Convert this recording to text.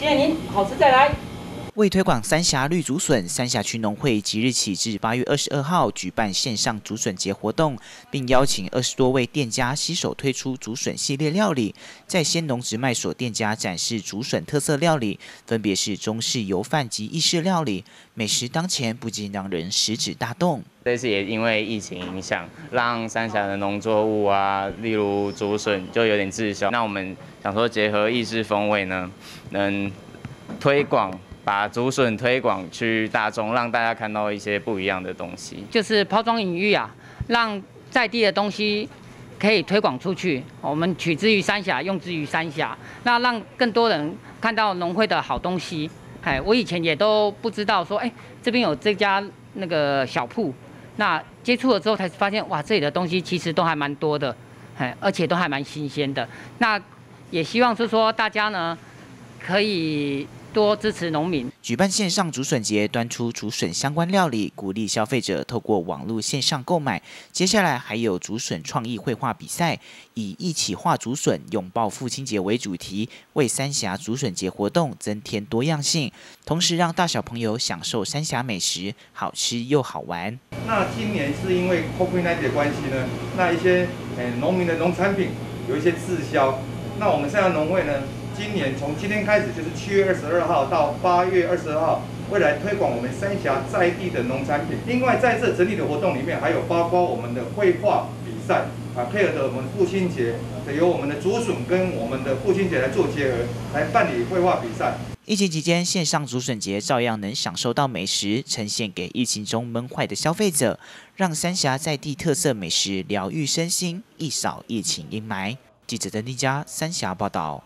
谢谢您，好吃再来。 为推广三峡绿竹笋，三峡区农会即日起至8月22号举办线上竹笋节活动，并邀请20多位店家携手推出竹笋系列料理，在鲜农直卖所店家展示竹笋特色料理，分别是中式油饭及意式料理，美食当前不禁让人食指大动。 这次也因为疫情影响，让三峡的农作物啊，例如竹笋就有点滞销。那我们想说，结合意式风味呢，能推广。把竹笋推广去大众，让大家看到一些不一样的东西， 就是抛砖引玉啊，让在地的东西可以推广出去。我们取之于三峡，用之于三峡，那让更多人看到农会的好东西。我以前也都不知道说，这边有这家那个小铺，那接触了之后才发现，哇，这里的东西其实都还蛮多的，而且都还蛮新鲜的。那也希望是说大家呢，可以多支持农民。 举办线上竹笋节，端出竹笋相关料理，鼓励消费者透过网络线上购买。接下来还有竹笋创意绘画比赛，以一起画竹笋，拥抱父亲节为主题，为三峡竹笋节活动增添多样性，同时让大小朋友享受三峡美食，好吃又好玩。 那今年是因为 COVID-19 的关系呢，那一些农民的农产品有一些滞销，那我们三峡农会呢，今年从今天开始就是7月22号到8月22号，未来推广我们三峡在地的农产品。另外，在这整体的活动里面，还有包括我们的绘画比赛配合着我们父亲节，由我们的竹笋跟我们的父亲节来做结合，来办理绘画比赛。 疫情期间，线上竹笋节照样能享受到美食，呈现给疫情中闷坏的消费者，让三峡在地特色美食疗愈身心，一扫疫情阴霾。记者邓丽佳三峡报道。